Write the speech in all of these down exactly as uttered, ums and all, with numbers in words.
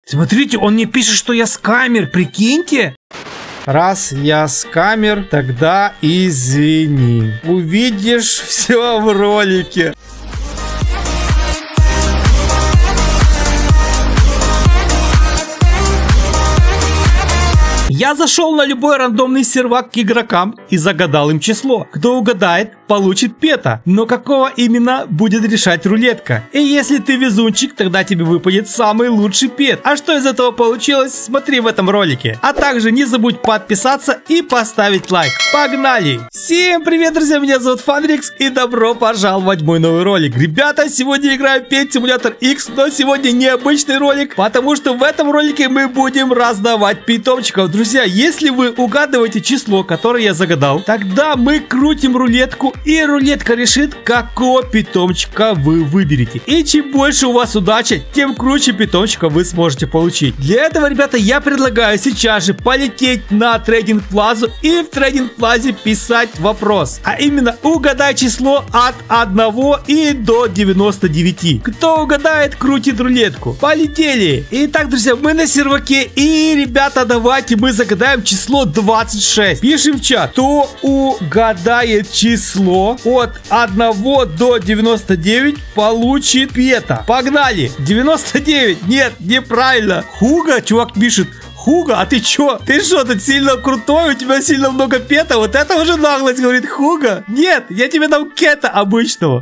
Смотрите, он мне пишет, что я скамер, прикиньте. Раз я скамер, тогда извини. Увидишь все в ролике. Я зашел на любой рандомный сервак к игрокам и загадал им число. Кто угадает, получит пета. Но какого именно, будет решать рулетка. И если ты везунчик, тогда тебе выпадет самый лучший пет. А что из этого получилось, смотри в этом ролике. А также не забудь подписаться и поставить лайк. Погнали! Всем привет, друзья, меня зовут Фанрикс и добро пожаловать в мой новый ролик. Ребята, сегодня играю Pet Simulator X, но сегодня необычный ролик, потому что в этом ролике мы будем раздавать питомчиков. Друзья, если вы угадываете число, которое я загадал, тогда мы крутим рулетку, и рулетка решит, какого питомчика вы выберете. И чем больше у вас удачи, тем круче питомчика вы сможете получить. Для этого, ребята, я предлагаю сейчас же полететь на трейдинг плазу и в трейдинг плазе писать вопрос. А именно, угадай число от одного и до девяноста девяти. Кто угадает, крутит рулетку. Полетели! Итак, друзья, мы на серваке, и, ребята, давайте мы загадаем число двадцать шесть. Пишем в чат, кто угадает число от одного до девяноста девяти, получит пета. Погнали! девяносто девять. Нет, неправильно. Хуга, чувак пишет. Хуга, а ты чё? Ты что, тут сильно крутой? У тебя сильно много пета? Вот это уже наглость, говорит Хуга. Нет, я тебе дам кета обычного.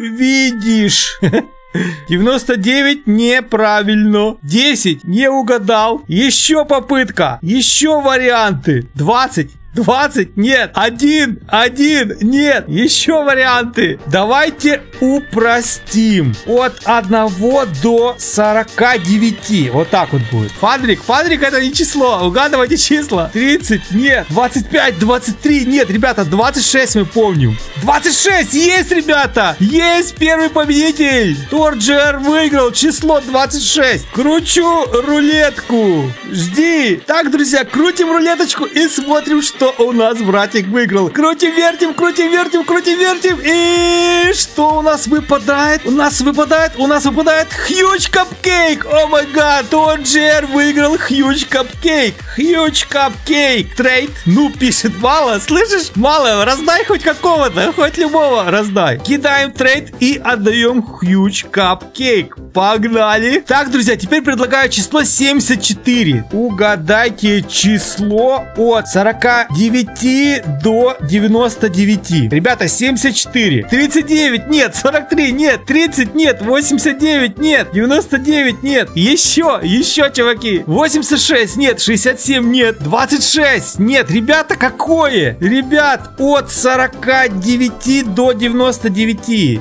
Увидишь. девяносто девять неправильно. десять не угадал. Еще попытка. Еще варианты. двадцать. двадцать, нет. один, один, нет. Еще варианты. Давайте упростим. От одного до сорока девяти. Вот так вот будет. Фанрик, Фанрик это не число. Угадывайте числа. тридцать, нет. двадцать пять, двадцать три, нет. Ребята, двадцать шесть мы помним. двадцать шесть, есть, ребята. Есть первый победитель. Торджер выиграл число двадцать шесть. Кручу рулетку. Жди. Так, друзья, крутим рулеточку и смотрим, что у нас братик выиграл. Крутим, вертим, крутим, вертим, крутим, вертим. И что у нас выпадает? У нас выпадает, у нас выпадает Huge Cupcake. О май гад, Торджер выиграл Huge Cupcake. Huge Cupcake. Трейд. Ну, пишет мало. Слышишь? Мало. Раздай хоть какого-то. Хоть любого раздай. Кидаем трейд и отдаем Huge Cupcake. Погнали. Так, друзья, теперь предлагаю число семьдесят четыре. Угадайте число от сорока девяти до девяноста девяти. Ребята, семьдесят четыре. тридцать девять, нет. сорок три, нет. тридцать, нет. восемьдесят девять, нет. девяносто девять, нет. Еще, еще, чуваки. восемьдесят шесть, нет. шестьдесят семь, нет. двадцать шесть, нет. Ребята, какое? Ребят, от сорока девяти до девяноста девяти.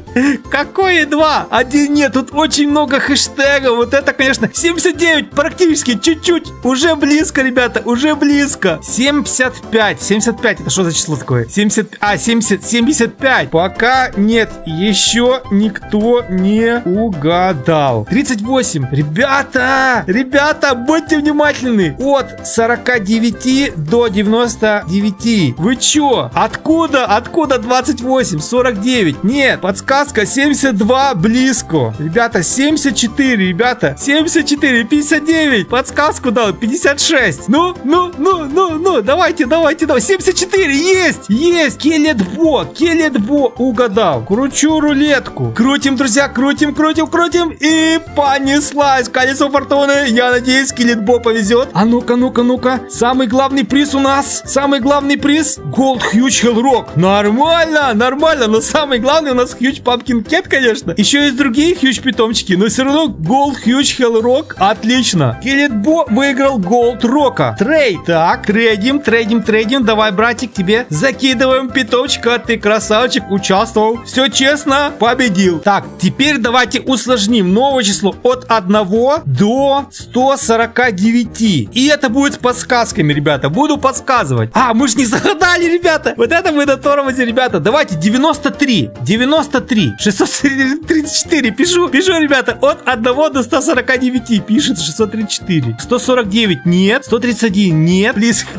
Какое два? Один нет. Тут очень много хэштегов. Вот это, конечно, семьдесят девять. Практически, чуть-чуть. Уже близко, ребята, уже близко. семьдесят пять. семьдесят пять. Это что за число такое? семьдесят. А, семьдесят. семьдесят пять. Пока нет. Еще никто не угадал. тридцать восемь. Ребята! Ребята, будьте внимательны. От сорока девяти до девяноста девяти. Вы чё? Откуда? Откуда двадцать восемь? сорок девять. Нет. Подсказка семьдесят два близко. Ребята, семьдесят четыре. Ребята, семьдесят четыре. пятьдесят девять. Подсказку дал. пятьдесят шесть. Ну, ну, ну, ну, ну. Давайте, давайте, давайте. семьдесет четыре. Есть. Есть. Келетбо. Келетбо угадал. Кручу рулетку. Крутим, друзья. Крутим, крутим, крутим. И понеслась. Колесо фортуны. Я надеюсь, Келетбо повезет. А ну-ка, ну-ка, ну-ка. Самый главный приз у нас. Самый главный приз. Gold Huge Hellrock. Нормально, нормально. Но самый главный у нас Huge Pumpkin Cat, конечно. Еще есть другие Huge питомчики. Но все равно Gold Huge Hellrock. Отлично. Келетбо выиграл Gold Rock'а. Трейд. Так, трейдим, трейдим, трейдим. Давай, братик, тебе закидываем питомчика. Ты красавчик, участвовал. Все честно, победил. Так, теперь давайте усложним новое число от одного до ста сорока девяти. И это будет с подсказками, ребята. Буду подсказывать. А, мы же не загадали, ребята. Вот это мы на тормозе, ребята. Давайте девяносто три. девяносто три. шестьсот тридцать четыре. Пишу, пишу, ребята. От одного до ста сорока девяти. Пишет шестьсот тридцать четыре. сто сорок девять. Нет. сто тридцать один. Нет. Плиз, Huge Pet.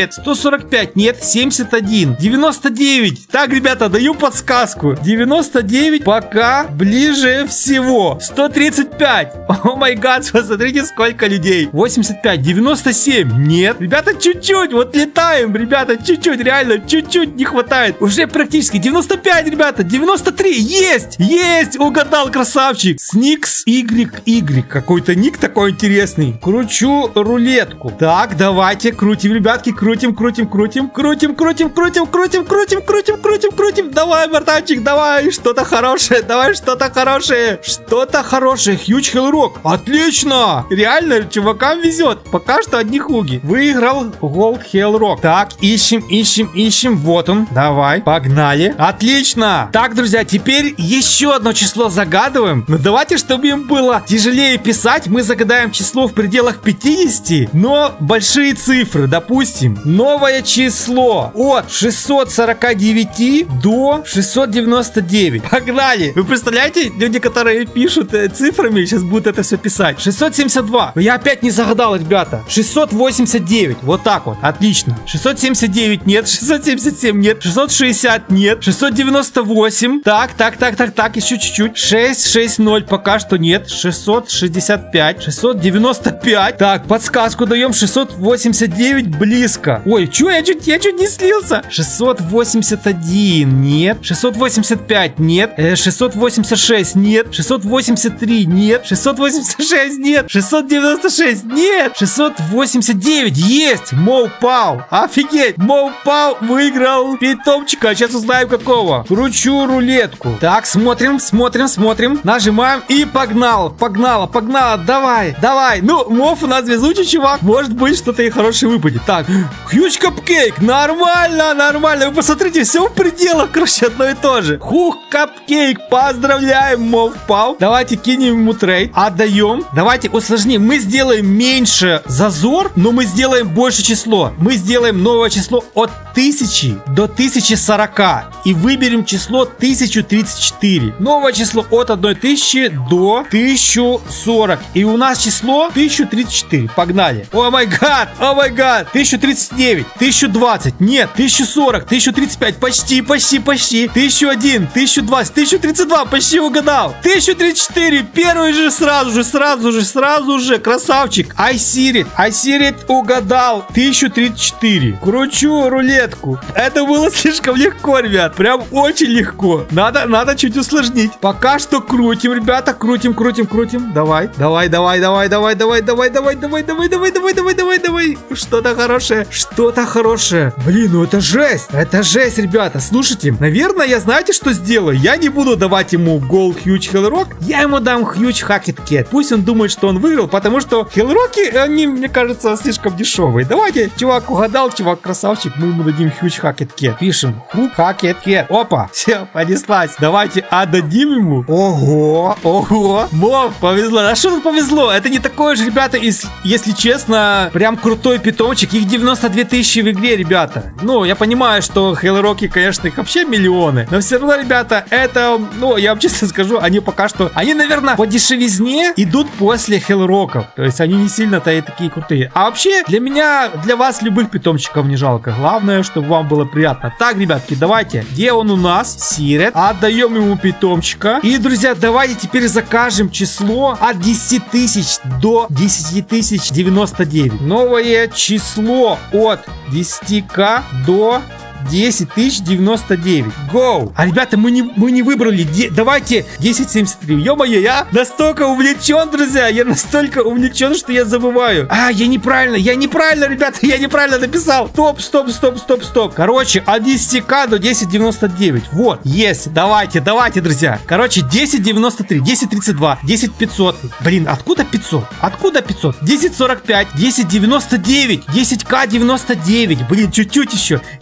привет. сто сорок пять, нет, семьдесят один, девяносто девять. Так, ребята, даю подсказку. девяносто девять пока ближе всего. сто тридцать пять. О май гад, посмотрите, сколько людей. восемьдесят пять, девяносто семь, нет. Ребята, чуть-чуть, вот летаем, ребята, чуть-чуть, реально, чуть-чуть не хватает. Уже практически девяносто пять, ребята, девяносто три, есть, есть, угадал, красавчик. Сникс Y Y, какой-то ник такой интересный. Кручу рулетку. Так, давайте, крутим, ребятки, крутим, крутим, крутим, крутим, крутим, крутим, крутим, крутим, крутим, крутим, крутим. Давай, братанчик, давай, что-то хорошее, давай, что-то хорошее, что-то хорошее. Хьюч Хеллрок, отлично, реально, чувакам везет. Пока что одни хуги. Выиграл Голд Хеллрок. Так, ищем, ищем, ищем, вот он, давай, погнали. Отлично. Так, друзья, теперь еще одно число загадываем. Но давайте, чтобы им было тяжелее писать, мы загадаем число в пределах пятидесяти, но большие цифры. Допустим, новое число от шестисот сорока девяти до шестисот девяноста девяти. Погнали. Вы представляете, люди, которые пишут э, цифрами, сейчас будут это все писать. шестьсот семьдесят два. Я опять не загадал, ребята. шестьсот восемьдесят девять. Вот так вот. Отлично. шестьсот семьдесят девять нет. шестьсот семьдесят семь нет. шестьсот шестьдесят нет. шестьсот девяносто восемь. Так, так, так, так, так. Еще чуть-чуть. шесть шесть ноль пока что нет. шестьсот шестьдесят пять. шестьсот девяносто пять. Так, подсказку даем. шестьсот восемьдесят девять близко. Ой, что я чуть, я чуть не слился. шестьсот восемьдесят один нет. шестьсот восемьдесят пять нет. Э, шестьсот восемьдесят шесть нет. шестьсот восемьдесят три нет. шестьсот восемьдесят шесть нет. шестьсот девяносто шесть нет. шестьсот восемьдесят девять есть. Моу Пау. Офигеть. Моу Пау выиграл питомчика. Сейчас узнаем какого. Кручу рулетку. Так, смотрим, смотрим, смотрим. Нажимаем и погнал. Погнала, погнала. Давай, давай. Ну, Мов у нас везучий чувак. Может быть, что-то и хорошее выпадет. Так, Хьюч Капкейк. Нормально, нормально. Вы посмотрите, все в пределах. Короче, одно и то же. Хух Капкейк. Поздравляем, Мов Пау. Давайте кинем ему трейд. Отдаем. Давайте усложним. Мы сделаем меньше зазор, но мы сделаем больше число. Мы сделаем новое число от тысячи до тысячи сорока. И выберем число тысяча тридцать четыре. Новое число от одной тысячи до тысячи сорок. И у нас число тысяча тридцать четыре. Погнали. О май гад. О май гад. тысяча тридцать девять. тысяча двадцать. Нет. тысяча сорок. тысяча тридцать пять. Почти, почти, почти. тысяча один. тысяча двадцать. тысяча тридцать два. Почти угадал. тысяча тридцать четыре. Первый же сразу же, сразу же, сразу же. Красавчик. Айсирит. Айсирит угадал. тысяча тридцать четыре. Кручу рулетку. Это было слишком легко, ребят. Прям очень легко. Надо, надо чуть усложнить. Пока что крутим, ребята. Крутим, крутим, крутим. Давай. Давай, давай, давай, давай, давай, давай, давай, давай, давай, давай, давай, давай, давай, давай. Что-то хорошее. Что-то хорошее. Блин, ну это жесть. Это жесть, ребята. Слушайте, наверное, я знаете, что сделаю? Я не буду давать ему гол Хьюч Хеллрок. Я ему дам Хьюч Хакет Кет. Пусть он думает, что он выиграл, потому что Хеллроки, они, мне кажется, слишком дешевые. Давайте, чувак угадал, чувак красавчик, мы ему дадим Хьюч Хакет Кет. Пишем Хук Хакет Кет. Опа, все, понеслась. Давайте отдадим ему. Ого, ого. Мов, повезло. А что тут повезло? Это не такое же, ребята, если, если честно, прям крутой питомчик. Их девяносто две тысячи в игре, ребята. Ну, я понимаю, что Хеллроки, конечно, их вообще миллионы. Но все равно, ребята, это, ну, я вам честно скажу, они пока что, они, наверное, по дешевизне идут после Хеллроков. То есть они не сильно-то и такие крутые. А вообще, для меня, для вас любых питомчиков не жалко. Главное, чтобы вам было приятно. Так, ребятки, давайте. Где он у нас? Сирет. Отдаем ему питомчика. И, друзья, давайте теперь закажем число от десяти тысяч до десяти тысяч девяносто девять. Новое число от десяти тысяч до десять тысяч девяносто девять. Go! А, ребята, мы не, мы не выбрали. Де, давайте десять семьдесят три. Ё-моё, я настолько увлечен, друзья. Я настолько увлечен, что я забываю. А, я неправильно, я неправильно, ребята, я неправильно написал. Стоп, стоп, стоп, стоп, стоп. Короче, от десяти тысяч до десяти девяносто девять. Вот, есть. Давайте, давайте, друзья. Короче, десять девяносто три, десять тридцать два, десять пятьсот. Блин, откуда пятьсот? Откуда пятьсот? десять сорок пять, десять девяносто девять, десять тысяч девяносто девять. Блин, чуть-чуть еще. десять восемьдесят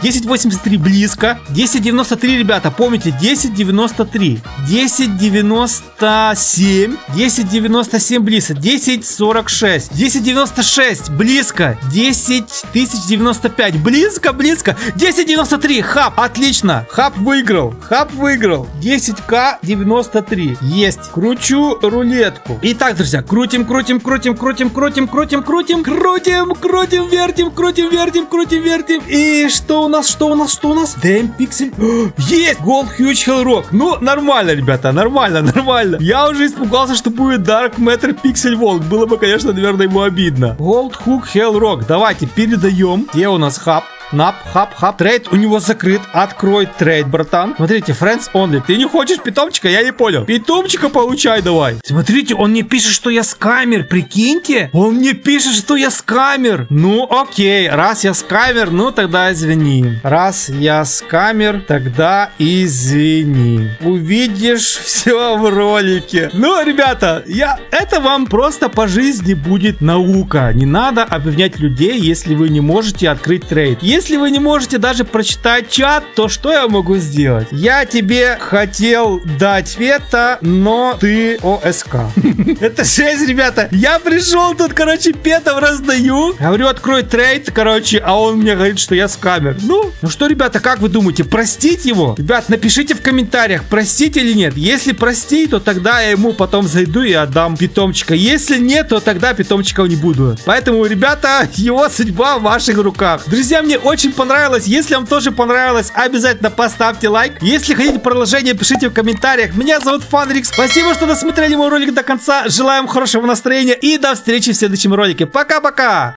восемьдесят три близко. десять девяносто три, ребята, помните, десять девяносто три. десять девяносто семь. десять девяносто семь близко. десять сорок шесть. десять девяносто шесть близко. десять тысяч девяносто пять близко, близко. десять девяносто три, хаб, отлично. Хаб выиграл, хаб выиграл. десять ка девяносто три. Есть. Кручу рулетку. Итак, друзья, крутим, крутим, крутим, крутим, крутим, крутим, крутим, крутим, крутим, вертим, крутим, вертим, крутим, вертим. И что у нас, что у нас, что у нас? Дэм пиксель. Есть! Gold Huge Hellrock. Ну, нормально, ребята, нормально, нормально. Я уже испугался, что будет Dark Matter Pixel Волк. Было бы, конечно, наверное, ему обидно. Gold Hook Hellrock. Давайте передаем. Где у нас хаб? Нап, хап, хап. Трейд у него закрыт. Открой трейд, братан. Смотрите, friends only. Ты не хочешь питомчика? Я не понял. Питомчика получай давай. Смотрите, он мне пишет, что я скамер. Прикиньте. Он мне пишет, что я скамер. Ну, окей. Раз я скамер, ну тогда извини. Раз я скамер, тогда извини. Увидишь все в ролике. Ну, ребята, я... это вам просто по жизни будет наука. Не надо обвинять людей, если вы не можете открыть трейд. Если вы не можете даже прочитать чат, то что я могу сделать? Я тебе хотел дать пета, но ты ОСК. Это жесть, ребята. Я пришел тут, короче, петов раздаю. Говорю, открой трейд, короче, а он мне говорит, что я скамер. Ну, ну что, ребята, как вы думаете, простить его? Ребят, напишите в комментариях, простить или нет. Если простить, то тогда я ему потом зайду и отдам питомчика. Если нет, то тогда питомчиков не буду. Поэтому, ребята, его судьба в ваших руках. Друзья, мне очень понравилось. Если вам тоже понравилось, обязательно поставьте лайк. Если хотите продолжение, пишите в комментариях. Меня зовут Фанрикс. Спасибо, что досмотрели мой ролик до конца. Желаю вам хорошего настроения и до встречи в следующем ролике. Пока-пока!